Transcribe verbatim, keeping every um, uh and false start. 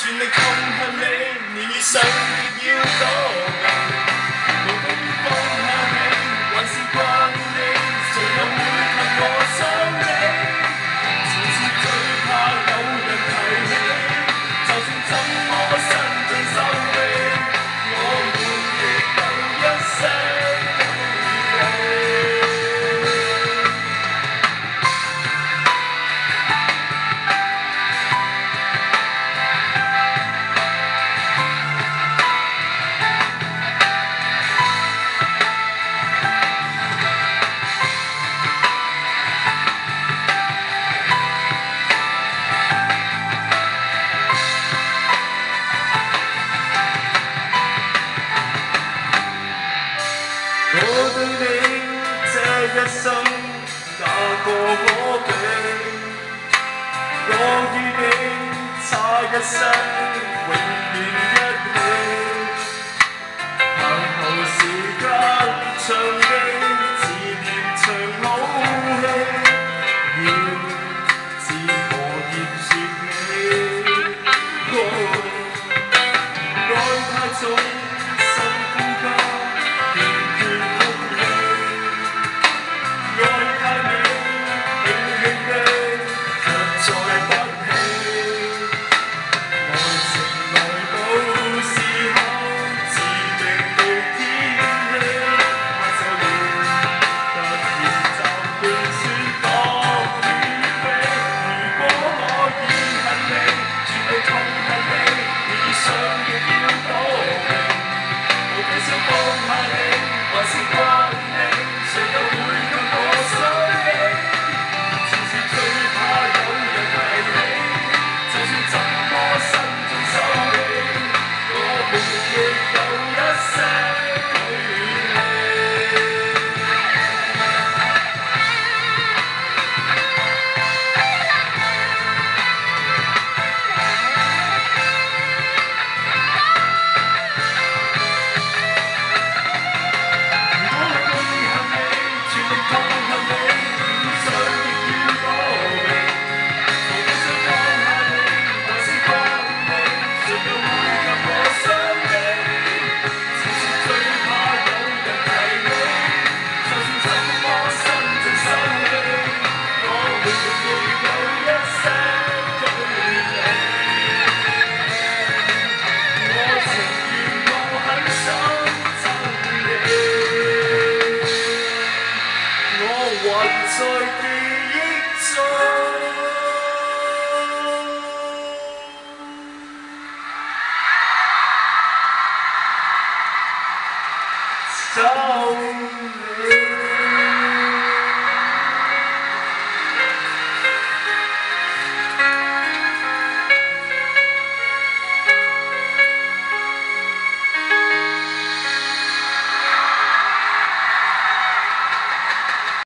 全力痛恨你，你想亦要躲避，無法放下你，還是慣你，誰又會及我想你？從前最怕有人提起，就算怎麼伸盡手臂，我們亦有一些距離。我對你這一生哪個可比？我與你差一生，永遠一起。行後時間長地，自念長好戲，要自何言說你？愛太重，深呼吸。在。